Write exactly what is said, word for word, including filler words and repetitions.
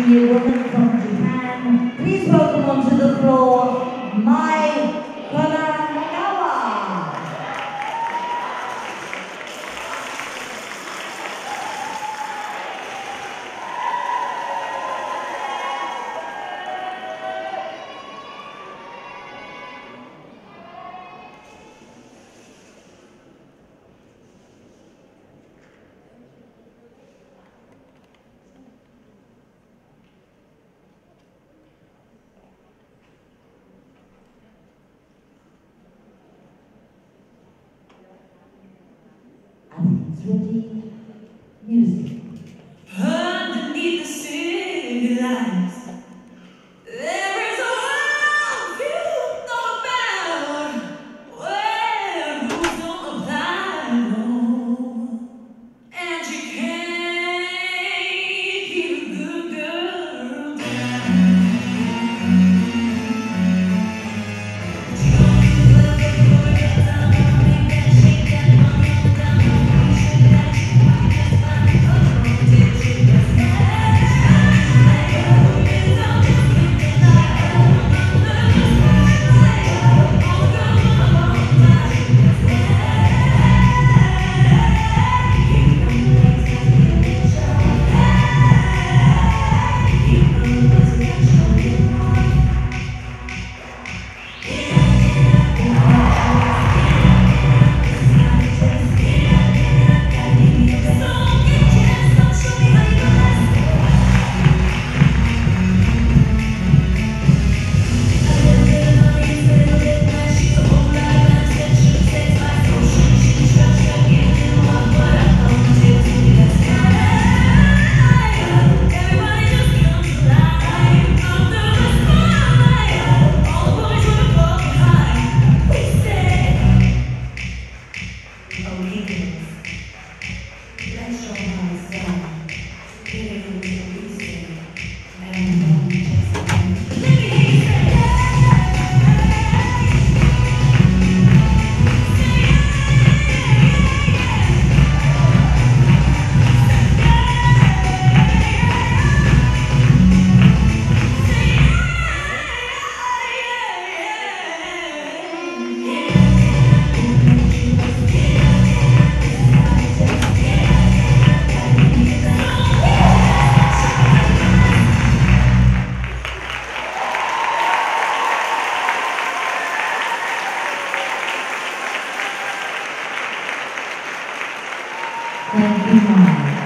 be a woman from Japan. Please welcome onto the floor, Mai Kanagawa. It's ready. Music. Underneath the city lights, there is a world you know about, where rules don't apply, no. And you can't keep a good girl down. You don't love it, boy, get down, make that shake that money down. Thank you, Mom.